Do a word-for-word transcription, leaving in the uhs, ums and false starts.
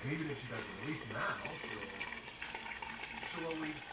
And even if she doesn't, at least now she'll she'll always